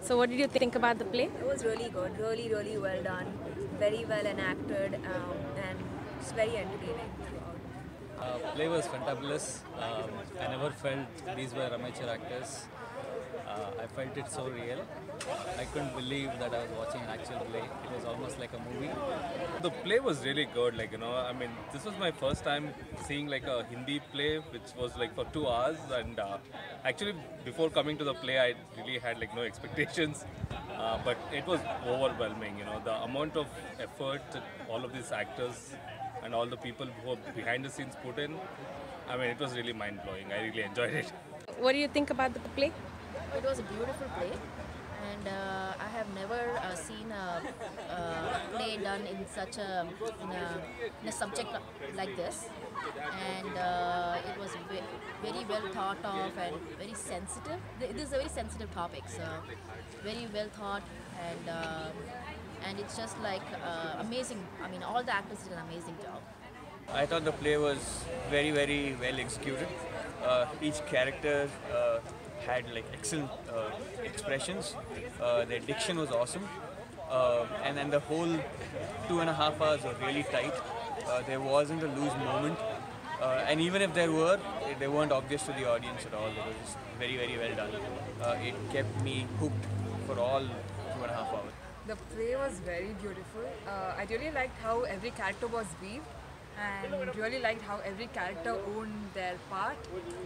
So what did you think about the play? It was really good, really well done, very well enacted, and it's very entertaining throughout. Play was fantabulous. I never felt these were amateur actors. I felt it so real. I couldn't believe that I was watching an actual play. It was almost like a movie. The play was really good, I mean, this was my first time seeing like a Hindi play, which was like for 2 hours, and actually before coming to the play, I really had like no expectations, but it was overwhelming, the amount of effort that all of these actors and all the people who are behind the scenes put in. I mean, it was really mind-blowing. I really enjoyed it. What do you think about the play? It was a beautiful play, and I have never seen a play done in such in a subject like this, and it was very well thought of and very sensitive. This is a very sensitive topic, so very well thought, and it's just like amazing. I mean, all the actors did an amazing job. I thought the play was very well executed. Each character had like excellent expressions. Their diction was awesome, and then the whole 2.5 hours were really tight. There wasn't a loose moment, and even if there were, they weren't obvious to the audience at all. It was just very well done. It kept me hooked for all 2.5 hours. The play was very beautiful. I really liked how every character was weaved, and really liked how every character owned their part.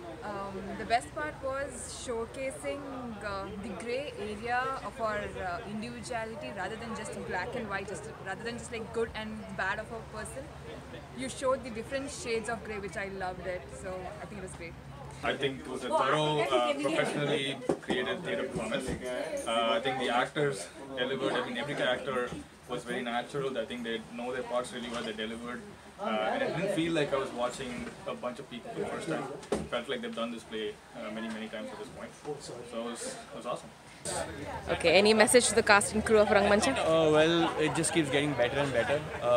The best part was showcasing the grey area of our individuality rather than just black and white, rather than just like good and bad of a person. You showed the different shades of grey, which I loved it. So I think it was great. I think it was a thorough, professionally created theatre performance. I think the actors delivered. I mean, every character was very natural. I think they know their parts really well. They delivered. And it didn't feel like I was watching a bunch of people for the first time. It felt like they've done this play many times at this point. So it was awesome. Okay, any message to the cast and crew of Rangamancha? Well, it just keeps getting better and better.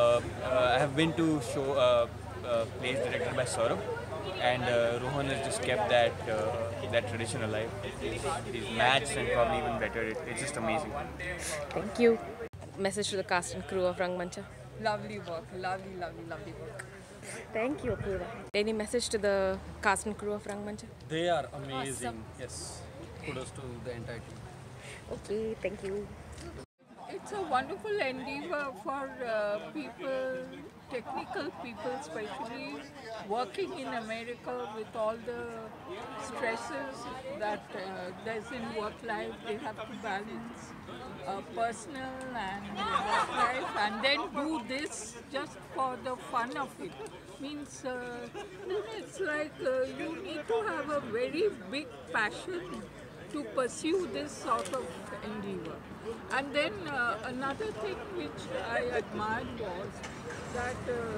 I have been to show plays directed by Saurabh, and Rohan has just kept that tradition alive. He's matched and probably even better. It's just amazing. Thank you. Message to the cast and crew of Rangamancha? Lovely work, lovely work. Thank you, Apurva. Any message to the cast and crew of Rangamancha? They are amazing. Awesome. Yes. Kudos to the entire team. Okay, thank you. It's a wonderful endeavor for people, technical people especially, working in America with all the stresses that there's in work life. They have to balance personal and work life, and then do this just for the fun of it. Means it's like you need to have a very big passion to pursue this sort of endeavor. And then another thing which I admired was that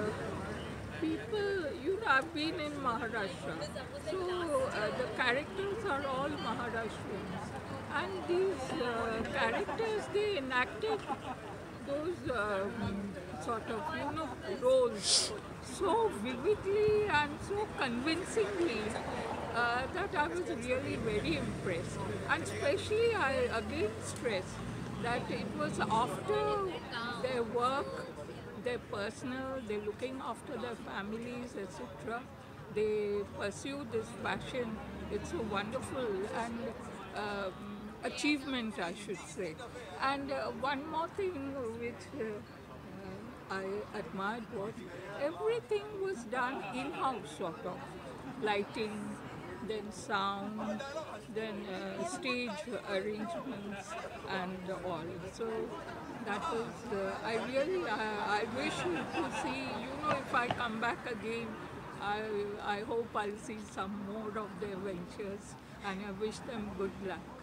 people, I've been in Maharashtra, so the characters are all Maharashtrians, and these characters, they enacted those sort of, roles so vividly and so convincingly that I was really very impressed. And especially I again stress that it was after their work, their personal, they're looking after their families, etc. They pursue this passion. It's a wonderful and achievement, I should say. And one more thing which I admired was everything was done in-house, sort of. Lighting, then sound, then stage arrangements and all. So that was, I wish to see, if I come back again, I hope I'll see some more of their ventures, and I wish them good luck.